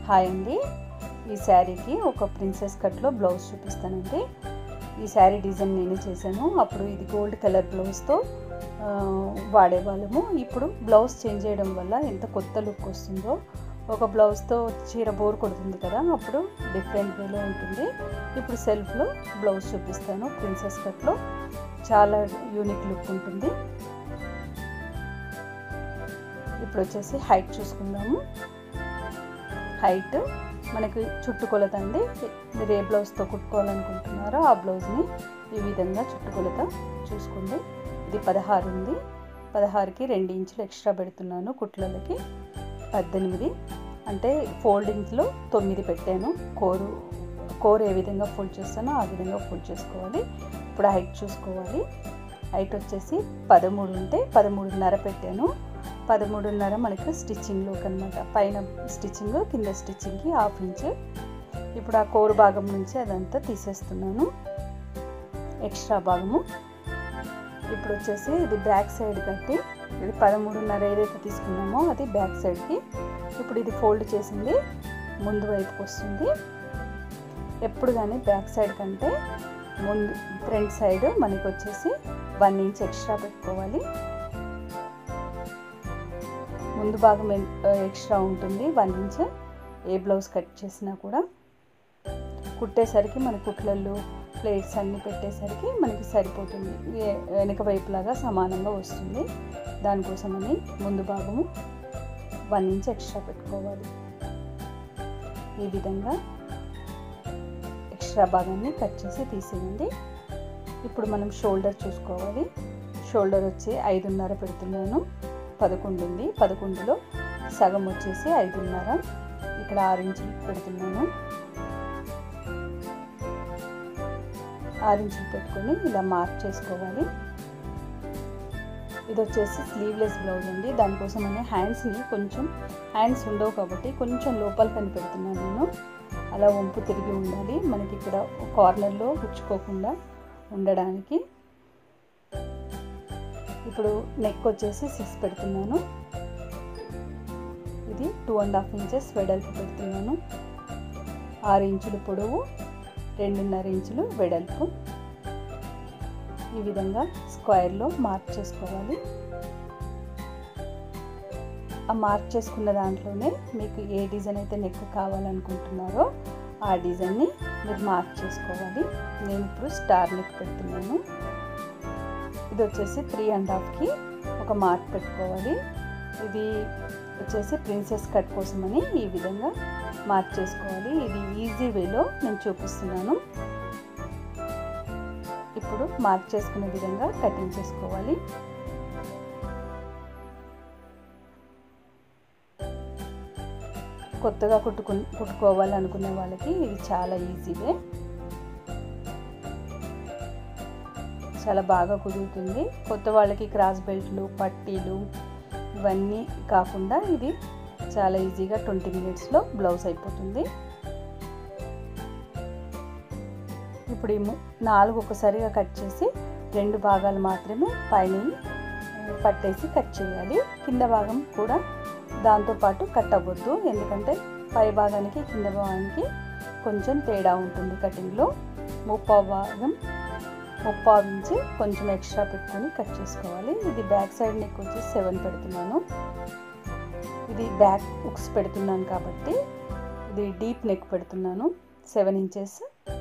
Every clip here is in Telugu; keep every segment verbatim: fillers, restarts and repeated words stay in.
హాయ్ అండి, ఈ శారీకి ఒక ప్రిన్సెస్ కట్లో బ్లౌజ్ చూపిస్తానండి. ఈ శారీ డిజైన్ నేనే చేశాను. అప్పుడు ఇది గోల్డ్ కలర్ బ్లౌజ్తో వాడేవాళ్ళము. ఇప్పుడు బ్లౌజ్ చేంజ్ చేయడం వల్ల ఎంత కొత్త లుక్ వస్తుందో. ఒక బ్లౌజ్తో చీర బోర్ కొడుతుంది కదా, అప్పుడు డిఫరెంట్ వేలో ఉంటుంది. ఇప్పుడు సెల్ఫ్లో బ్లౌజ్ చూపిస్తాను. ప్రిన్సెస్ కట్లో చాలా యూనిక్ లుక్ ఉంటుంది. ఇప్పుడు వచ్చేసి హైట్ చూసుకుందాము. హైట్ మనకి చుట్టుకొలత అండి. మీరు ఏ బ్లౌజ్తో కుట్టుకోవాలనుకుంటున్నారో ఆ బ్లౌజ్ని ఈ విధంగా చుట్టుకొలత చూసుకోండి. ఇది పదహారు ఉంది. పదహారుకి రెండు ఇంచులు ఎక్స్ట్రా పెడుతున్నాను. కుట్లలకి పద్దెనిమిది అంటే ఫోల్డింగ్స్లో తొమ్మిది పెట్టాను. కోరు కోరు ఏ విధంగా ఫోల్డ్ చేస్తానో ఆ విధంగా ఫోల్డ్ చేసుకోవాలి. ఇప్పుడు హైట్ చూసుకోవాలి. హైట్ వచ్చేసి పదమూడు ఉంటే పదమూడున్నర పెట్టాను. పదమూడున్నర మనకి స్టిచ్చింగ్లోకి అనమాట. పైన స్టిచ్చింగ్, కింద స్టిచ్చింగ్కి హాఫ్ ఇంచ్. ఇప్పుడు ఆ కోరు భాగం నుంచి అదంతా తీసేస్తున్నాను, ఎక్స్ట్రా భాగము. ఇప్పుడు వచ్చేసి ఇది బ్యాక్ సైడ్ కట్టి, ఇది పదమూడున్నర ఏదైతే తీసుకున్నామో అది బ్యాక్ సైడ్కి. ఇప్పుడు ఇది ఫోల్డ్ చేసింది ముందు వైపుకి వస్తుంది. ఎప్పుడు కానీ బ్యాక్ సైడ్ కంటే ముందు ఫ్రంట్ సైడ్ మనకి వచ్చేసి వన్ ఇంచ్ ఎక్స్ట్రా పెట్టుకోవాలి. ముందు భాగం ఎక్స్ట్రా ఉంటుంది వన్ ఇంచ్. ఏ బ్లౌజ్ కట్ చేసినా కూడా కుట్టేసరికి మన కుట్లల్లో ప్లేట్స్ అన్నీ పెట్టేసరికి మనకి సరిపోతుంది. వెనక వైపులాగా సమానంగా వస్తుంది. దానికోసమని ముందు భాగము వన్ ఇంచ్ ఎక్స్ట్రా పెట్టుకోవాలి. ఈ విధంగా ఎక్స్ట్రా భాగాన్ని కట్ చేసి తీసేయండి. ఇప్పుడు మనం షోల్డర్ చూసుకోవాలి. షోల్డర్ వచ్చి ఐదున్నర పెడుతున్నాను. పదకొండు ఉంది. పదకొండులో సగం వచ్చేసి ఐదున్నర. ఇక్కడ ఆరు ఇంచులు పెడుతున్నాను. ఆరు ఇంచులు పెట్టుకొని ఇలా మార్క్ చేసుకోవాలి. ఇది వచ్చేసి స్లీవ్లెస్ బ్లౌజ్ అండి. దానికోసం అని హ్యాండ్స్ని కొంచెం హ్యాండ్స్ ఉండవు కాబట్టి కొంచెం లోపల కని పెడుతున్నాను నేను. అలా వంపు తిరిగి ఉండాలి మనకి, ఇక్కడ కార్నర్లో గుచ్చుకోకుండా ఉండడానికి. ఇప్పుడు నెక్ వచ్చేసి సిక్స్ పెడుతున్నాను. ఇది టూ అండ్ హాఫ్ ఇంచెస్ వెడల్పు పెడుతున్నాను. ఆరు ఇంచులు పొడవు, రెండున్నర ఇంచులు వెడల్పు. ఈ విధంగా స్క్వేర్లో మార్క్ చేసుకోవాలి. ఆ మార్క్ చేసుకున్న దాంట్లోనే మీకు ఏ డిజైన్ అయితే నెక్ కావాలనుకుంటున్నారో ఆ డిజైన్ని మీరు మార్క్ చేసుకోవాలి. నేను ఇప్పుడు స్టార్ నెక్ పెడుతున్నాను. ఇది వచ్చేసి త్రీ అండ్ హాఫ్కి ఒక మార్క్ పెట్టుకోవాలి. ఇది వచ్చేసి ప్రిన్సెస్ కట్ కోసమని ఈ విధంగా మార్క్ చేసుకోవాలి. ఇది ఈజీ వేలో నేను చూపిస్తున్నాను. ఇప్పుడు మార్క్ చేసుకునే విధంగా కటింగ్ చేసుకోవాలి. కొత్తగా కుట్టుకు కుట్టుకోవాలనుకునే వాళ్ళకి ఇది చాలా ఈజీవే, చాలా బాగా కుదురుతుంది. కొత్త వాళ్ళకి క్రాస్ బెల్ట్లు, పట్టీలు ఇవన్నీ కాకుండా ఇది చాలా ఈజీగా ట్వంటీ మినిట్స్లో బ్లౌజ్ అయిపోతుంది. ఇప్పుడు ఈ నాలుగు ఒకసారిగా కట్ చేసి రెండు భాగాలు మాత్రమే పైన పట్టేసి కట్ చేయాలి. కింద భాగం కూడా దాంతోపాటు కట్ అవ్వద్దు, ఎందుకంటే పై భాగానికి కింద భాగానికి కొంచెం తేడా ఉంటుంది కటింగ్లో. ముప్పావు భాగం ముప్పావు ఇంచు కొంచెం ఎక్స్ట్రా పెట్టుకొని కట్ చేసుకోవాలి. ఇది బ్యాక్ సైడ్ నెక్ వచ్చి సెవెన్ పెడుతున్నాను. ఇది బ్యాక్ హుక్స్ పెడుతున్నాను కాబట్టి ఇది డీప్ నెక్ పెడుతున్నాను. సెవెన్ ఇంచెస్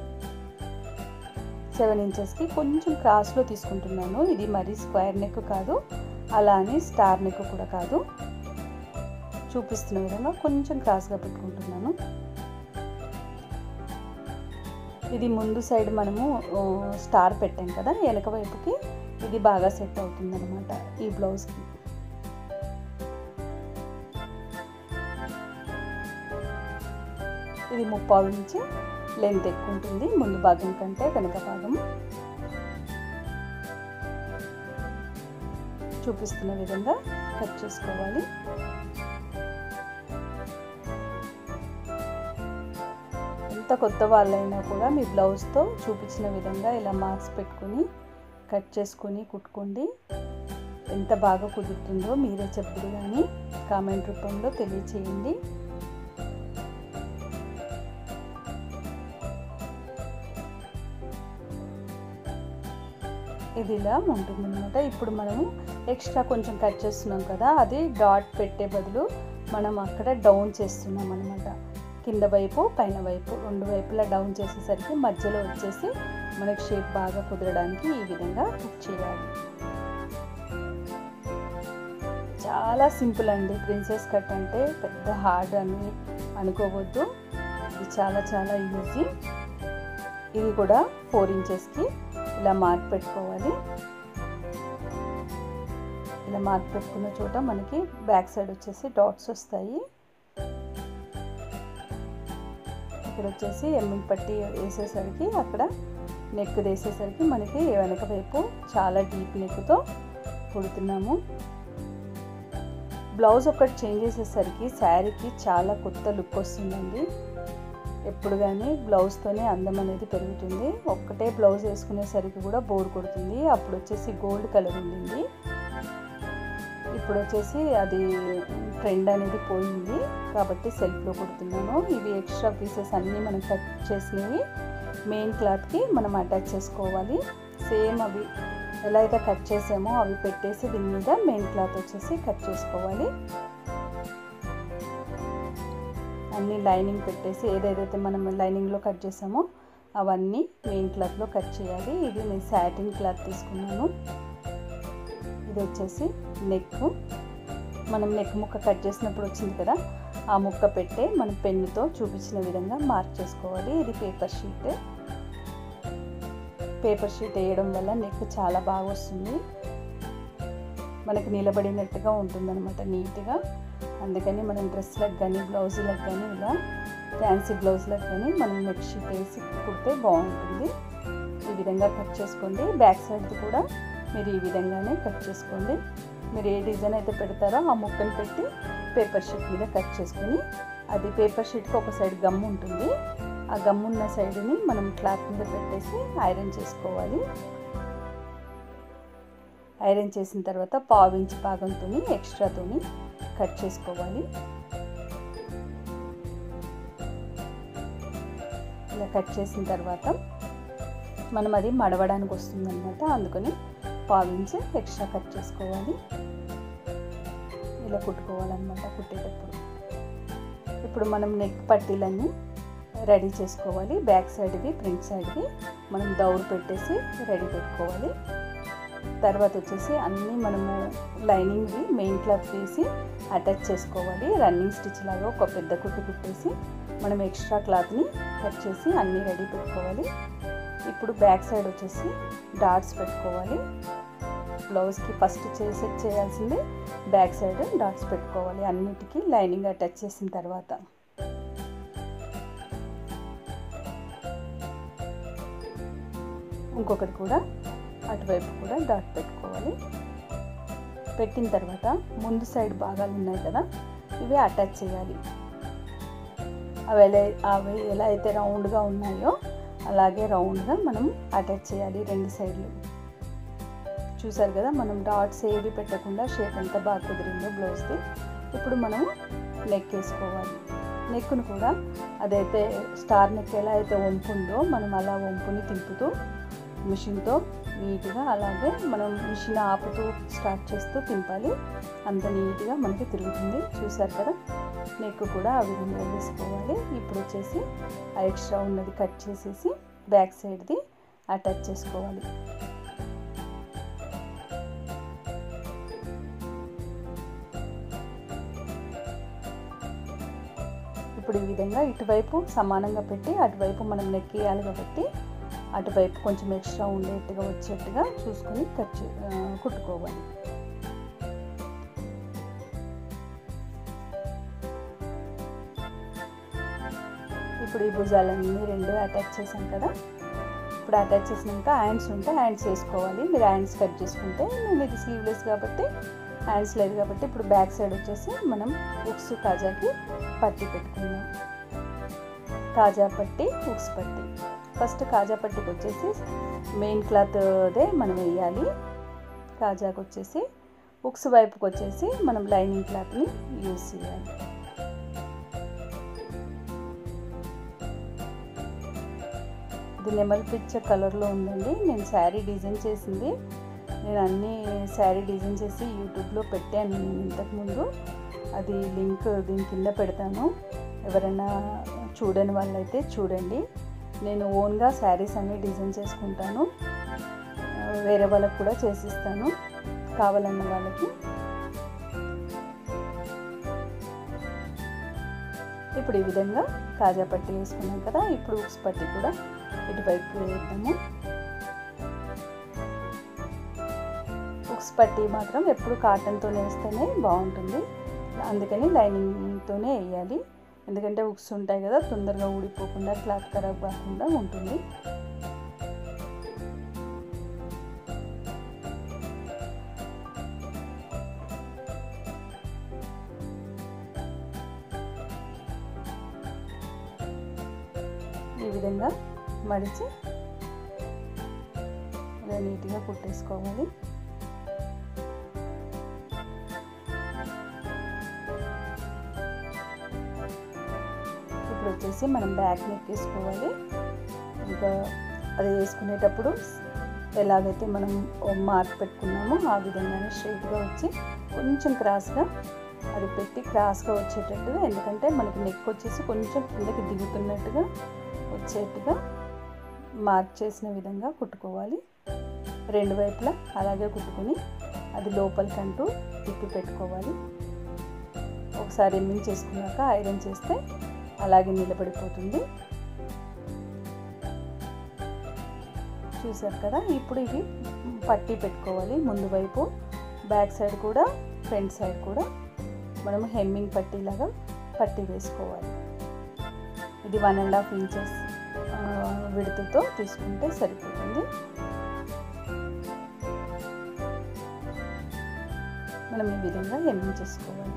సెవెన్ ఇంచెస్కి కొంచెం క్రాస్లో తీసుకుంటున్నాను. ఇది మరీ స్క్వేర్ నెక్ కాదు, అలా అని స్టార్ నెక్ కూడా కాదు. చూపిస్తున్న విధంగా కొంచెం క్రాస్గా పెట్టుకుంటున్నాను. ఇది ముందు సైడ్ మనము స్టార్ పెట్టాం కదా, వెనక వైపుకి ఇది బాగా సెట్ అవుతుంది అనమాట ఈ బ్లౌజ్కి. ఇది ముప్పావు ఇంచు లెంత్ ఎక్కువ ఉంటుంది ముందు భాగం కంటే వెనక భాగం. చూపిస్తున్న విధంగా కట్ చేసుకోవాలి. ఎంత కొత్త వాళ్ళైనా కూడా మీ బ్లౌజ్తో చూపించిన విధంగా ఇలా మార్క్స్ పెట్టుకొని కట్ చేసుకొని కుట్టుకోండి. ఎంత బాగా కుదురుతుందో మీరే చెప్తురు కానీ కామెంట్ రూపంలో తెలియచేయండి. ఇది ఇలా ఉంటుంది అనమాట. ఇప్పుడు మనము ఎక్స్ట్రా కొంచెం కట్ చేస్తున్నాం కదా, అది డాట్ పెట్టే బదులు మనం అక్కడ డౌన్ చేస్తున్నాం అనమాట. కింద వైపు పైన వైపు రెండు వైపులా డౌన్ చేసేసరికి మధ్యలో వచ్చేసి మనకి షేప్ బాగా కుదరడానికి ఈ విధంగా కట్ చేయాలి. చాలా సింపుల్ అండి. ప్రిన్సెస్ కట్ అంటే పెద్ద హార్డ్ అని అనుకోవద్దు, ఇది చాలా చాలా ఈజీ. ఇది కూడా ఫోర్ ఇంచెస్కి ఇలా మార్క్ పెట్టుకోవాలి. ఇలా మార్క్ పెట్టుకున్న చోట మనకి బ్యాక్ సైడ్ వచ్చేసి డాట్స్ వస్తాయి. ఇక్కడ వచ్చేసి ఎమ్మింగ్ పట్టి వేసేసరికి అక్కడ నెక్ వేసేసరికి మనకి వెనక వైపు చాలా డీప్ నెక్తో కుడుతున్నాము. బ్లౌజ్ ఒకటి చేంజ్ చేసేసరికి శారీకి చాలా కొత్త లుక్ వస్తుందండి. ఎప్పుడు కానీ బ్లౌజ్తోనే అందం అనేది పెరుగుతుంది. ఒక్కటే బ్లౌజ్ వేసుకునేసరికి కూడా బోర్ కొడుతుంది. అప్పుడు వచ్చేసి గోల్డ్ కలర్ ఉండింది, ఇప్పుడు వచ్చేసి అది ట్రెండ్ అనేది పోయింది కాబట్టి సెల్ఫ్లో కుడుతున్నాను. ఇవి ఎక్స్ట్రా పీసెస్ అన్నీ మనం కట్ చేసినవి మెయిన్ క్లాత్కి మనం అటాచ్ చేసుకోవాలి. సేమ్ అవి ఎలా అయితే కట్ చేసామో అవి పెట్టేసి దీని మీద మెయిన్ క్లాత్ వచ్చేసి కట్ చేసుకోవాలి. అన్నీ లైనింగ్ పెట్టేసి ఏదైతే మనం లైనింగ్లో కట్ చేసామో అవన్నీ మెయిన్ క్లాత్లో కట్ చేయాలి. ఇది నేను సాటిన్ క్లాత్ తీసుకున్నాను. ఇది వచ్చేసి నెక్, మనం నెక్ ముక్క కట్ చేసినప్పుడు వచ్చింది కదా, ఆ ముక్క పెట్టే మనం పెన్నుతో చూపించిన విధంగా మార్క్ చేసుకోవాలి. ఇది పేపర్ షీట్. పేపర్ షీట్ వేయడం వల్ల నెక్ చాలా బాగా వస్తుంది, మనకి నిలబడినట్టుగా ఉంటుందన్నమాట నీట్గా. అందుకని మనం డ్రెస్లకు కానీ బ్లౌజులకు కానీ ఇలా ఫ్యాన్సీ బ్లౌజులకు కానీ మనం నెక్ షీట్ వేసి కుడితే బాగుంటుంది. ఈ విధంగా కట్ చేసుకోండి. బ్యాక్ సైడ్ది కూడా మీరు ఈ విధంగానే కట్ చేసుకోండి. మీరు ఏ డిజైన్ అయితే పెడతారో ఆ ముక్కను పెట్టి పేపర్ షీట్ మీద కట్ చేసుకొని, అది పేపర్ షీట్కి ఒక సైడ్ గమ్ ఉంటుంది, ఆ గమ్ ఉన్న సైడ్ని మనం క్లాత్ మీద పెట్టేసి ఐరన్ చేసుకోవాలి. ఐరన్ చేసిన తర్వాత పావు ఇంచ్ భాగంతో ఎక్స్ట్రాతో కట్ చేసుకోవాలి. ఇలా కట్ చేసిన తర్వాత మనం అది మడవడానికి వస్తుంది అనమాట, అందుకని పావు ఇంచ్ ఎక్స్ట్రా కట్ చేసుకోవాలి. ఇలా కుట్టుకోవాలన్నమాట కుట్టేటప్పుడు. ఇప్పుడు మనం నెక్ పట్టీలన్నీ రెడీ చేసుకోవాలి. బ్యాక్ సైడ్వి ఫ్రంట్ సైడ్వి మనం దౌరు పెట్టేసి రెడీ పెట్టుకోవాలి. తర్వాత వచ్చేసి అన్నీ మనము లైనింగ్వి మెయిన్ క్లాత్ వేసి అటాచ్ చేసుకోవాలి. రన్నింగ్ స్టిచ్ లాగా ఒక పెద్ద కుట్టు కుట్టేసి మనం ఎక్స్ట్రా క్లాత్ని కట్ చేసి అన్నీ రెడీ పెట్టుకోవాలి. ఇప్పుడు బ్యాక్ సైడ్ వచ్చేసి డాట్స్ పెట్టుకోవాలి. బ్లౌజ్కి ఫస్ట్ చేసి చేయాల్సింది బ్యాక్ సైడ్ డాట్స్ పెట్టుకోవాలి అన్నిటికీ లైనింగ్ అటాచ్ చేసిన తర్వాత. ఇంకొకటి కూడా అటువైపు కూడా డాట్ పెట్టుకోవాలి. పెట్టిన తర్వాత ముందు సైడ్ భాగాలు ఉన్నాయి కదా, ఇవి అటాచ్ చేయాలి. అవి ఎలా అవి ఎలా అయితే రౌండ్గా ఉన్నాయో అలాగే రౌండ్గా మనం అటాచ్ చేయాలి రెండు సైడ్లు. చూసారు కదా మనం డాట్స్ ఏవి పెట్టకుండా షేప్ ఎంత బాగా కుదిరిందో బ్లౌజ్ది. ఇప్పుడు మనం నెక్ వేసుకోవాలి. నెక్ను కూడా అదైతే స్టార్ నెక్ ఎలా అయితే వంపు ఉందో మనం అలా వంపుని తింపుతూ మిషన్తో నీట్గా, అలాగే మనం మిషన్ ఆపుతూ స్టార్ట్ చేస్తూ తింపాలి, అంత నీట్గా మనకి తిరుగుతుంది. చూసారు కదా నెక్ కూడా ఆ విధంగా వేసుకోవాలి. ఇప్పుడు వచ్చేసి ఆ ఎక్స్ట్రా ఉన్నది కట్ చేసేసి బ్యాక్ సైడ్ది అటాచ్ చేసుకోవాలి. ఇప్పుడు ఈ విధంగా ఇటువైపు సమానంగా పెట్టి అటువైపు మనం నెక్ వేయాలి కాబట్టి అటువైపు కొంచెం ఎక్స్ట్రా ఉండేట్టుగా వచ్చేట్టుగా చూసుకొని కట్ కుట్టుకోవాలి. ఇప్పుడు ఈ భుజాలన్నీ రెండు అటాచ్ చేసాం కదా, ఇప్పుడు అటాచ్ చేసినాక హ్యాండ్స్ ఉంటే హ్యాండ్స్ వేసుకోవాలి. మీరు హ్యాండ్స్ కట్ చేసుకుంటే, నేను ఇది స్లీవ్లెస్ కాబట్టి హ్యాండ్స్ లేదు కాబట్టి ఇప్పుడు బ్యాక్ సైడ్ వచ్చేసి మనం ఉక్స్ కాజాకి పట్టి పెట్టుకుందాం. కాజా పట్టి ఉక్స్ పట్టి. ఫస్ట్ కాజా పట్టికి వచ్చేసి మెయిన్ క్లాత్దే మనం వేయాలి. కాజాకి వచ్చేసి ఉక్స్ వైపుకి వచ్చేసి మనం లైనింగ్ క్లాత్ని యూజ్ చేయాలి. ఇది నెమలి పిచ్చ కలర్లో ఉందండి. నేను శారీ డిజైన్ చేసింది. నేను అన్ని శారీ డిజైన్ చేసి యూట్యూబ్లో పెట్టాను నేను ఇంతకుముందు. అది లింక్ దీని కింద పెడతాను, ఎవరైనా చూడని వాళ్ళైతే చూడండి. నేను ఓన్గా శారీస్ అన్ని డిజైన్ చేసుకుంటాను, వేరే వాళ్ళకి కూడా చేసిస్తాను కావాలన్న వాళ్ళకి. ఇప్పుడు ఈ విధంగా కాజా పట్టీ వేసుకున్నాం కదా, ఇప్పుడు ఉక్స్ పట్టీ కూడా ఇటువైపు వేద్దాము. ఉక్స్ పట్టీ మాత్రం ఎప్పుడు కాటన్తో వేస్తేనే బాగుంటుంది, అందుకని లైనింగ్తోనే వేయాలి. ఎందుకంటే ఉక్స్ ఉంటాయి కదా, తొందరగా ఊడిపోకుండా క్లాత్ ఖరాబ్ కాకుండా ఉంటుంది. ఈ విధంగా మడిచి ఇలా నీట్గా కుట్టేసుకోవాలి. ఇప్పుడు వచ్చేసి మనం బ్యాక్ నెక్ వేసుకోవాలి. ఇంకా అది వేసుకునేటప్పుడు ఎలాగైతే మనం మార్క్ పెట్టుకున్నామో ఆ విధంగానే స్ట్రైట్గా వచ్చి కొంచెం క్రాస్గా అది పెట్టి క్రాస్గా వచ్చేటట్టుగా, ఎందుకంటే మనకి నెక్ వచ్చేసి కొంచెం కిందకి దిగుతున్నట్టుగా వచ్చేట్టుగా మార్క్ చేసిన విధంగా కుట్టుకోవాలి. రెండు వైపులా అలాగే కుట్టుకొని అది లోపలికంటూ తిప్పి పెట్టుకోవాలి. ఒకసారి ఎమ్మింగ్ చేసుకున్నాక ఐరన్ చేస్తే అలాగే నిలబడిపోతుంది. చూసారు కదా, ఇప్పుడు ఇది పట్టీ పెట్టుకోవాలి. ముందు వైపు బ్యాక్ సైడ్ కూడా ఫ్రంట్ సైడ్ కూడా మనము హెమ్మింగ్ పట్టీలాగా పట్టీ వేసుకోవాలి. ఇది వన్ అండ్ హాఫ్ ఇంచెస్ విడుతుతో తీసుకుంటే సరిపోతుంది. మనం ఈ విధంగా హెమ్మింగ్ చేసుకోవాలి.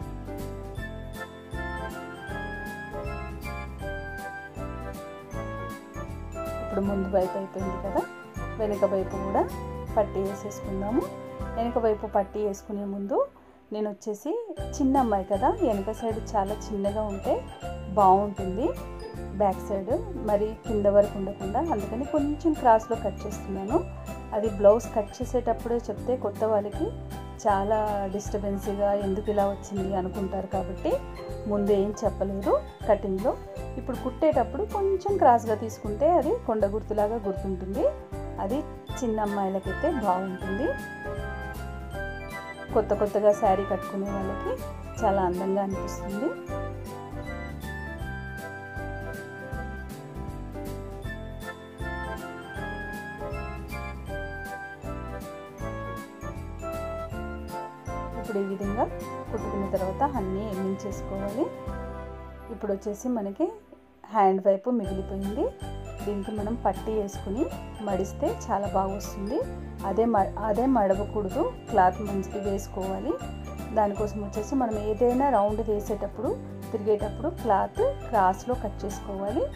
ఇప్పుడు ముందు వైపు అయిపోయింది కదా, వెనుక వైపు కూడా పట్టీ వేసేసుకుందాము. వెనుక వైపు పట్టీ వేసుకునే ముందు నేను వచ్చేసి చిన్న అమ్మాయి కదా, వెనుక సైడ్ చాలా చిన్నగా ఉంటే బాగుంటుంది, బ్యాక్ సైడ్ మరి కింద వరకు ఉండకుండా, అందుకని కొంచెం క్రాస్లో కట్ చేస్తున్నాను. అది బ్లౌజ్ కట్ చేసేటప్పుడే చెప్తే కొత్త వాళ్ళకి చాలా డిస్టర్బెన్స్గా ఎందుకు ఇలా వచ్చింది అనుకుంటారు, కాబట్టి ముందు ఏం చెప్పలేదు కటింగ్లో. ఇప్పుడు కుట్టేటప్పుడు కొంచెం క్రాస్గా తీసుకుంటే అది కొండ గుర్తులాగా గుర్తుంటుంది. అది చిన్న అమ్మాయిలకైతే బాగుంటుంది. కొత్త కొత్తగా శారీ కట్టుకునే వాళ్ళకి చాలా అందంగా అనిపిస్తుంది. ఇప్పుడు ఈ విధంగా కుట్టుకున్న తర్వాత అన్నీ ఎమ్మింగ్ చేసుకోవాలి. ఇప్పుడు వచ్చేసి మనకి హ్యాండ్ వైపు మిగిలిపోయింది. దీనికి మనం పట్టీ వేసుకుని మడిస్తే చాలా బాగా వస్తుంది. అదే మ అదే మడవకూడదు, క్లాత్ మంచిగా వేసుకోవాలి. దానికోసం వచ్చేసి మనం ఏదైనా రౌండ్ వేసేటప్పుడు తిరిగేటప్పుడు క్లాత్ క్రాస్లో కట్ చేసుకోవాలి.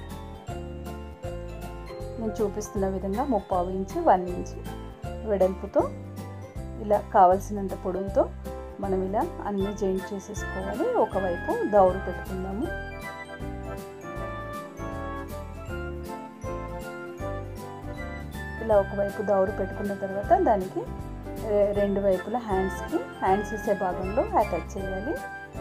నేను చూపిస్తున్న విధంగా ముప్పావు ఇంచు వన్ ఇంచు వెడల్పుతో ఇలా కావలసినంత పొడవుతో మనం ఇలా అన్నీ జాయింట్ చేసేసుకోవాలి. ఒకవైపు దౌరు పెట్టుకుందాము. ఇలా ఒకవైపు దౌరు పెట్టుకున్న తర్వాత దానికి రెండు వైపుల హ్యాండ్స్కి హ్యాండ్స్ వేసే భాగంలో అటాచ్ చేయాలి.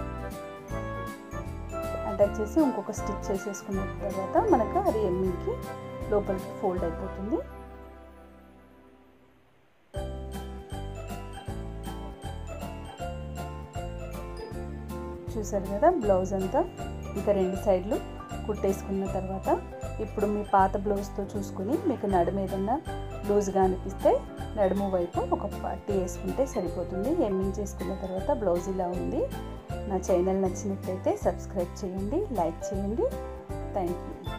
అటాచ్ చేసి ఇంకొక స్టిచ్ చేసేసుకున్న తర్వాత మనకు అది ఎమ్మింగ్కి లోపలికి ఫోల్డ్ అయిపోతుంది. చూసారు కదా, బ్లౌజ్ అంతా ఇంకా రెండు సైడ్లు కుట్టేసుకున్న తర్వాత ఇప్పుడు మీ పాత బ్లౌజ్తో చూసుకుని మీకు నడుము ఏదన్నా లూజ్గా అనిపిస్తే నడుము వైపు ఒక పట్టీ వేసుకుంటే సరిపోతుంది. ఎమ్మింగ్ చేసుకున్న తర్వాత బ్లౌజ్ ఇలా ఉంది. నా ఛానల్ నచ్చినట్లయితే సబ్స్క్రైబ్ చేయండి, లైక్ చేయండి. Thank you.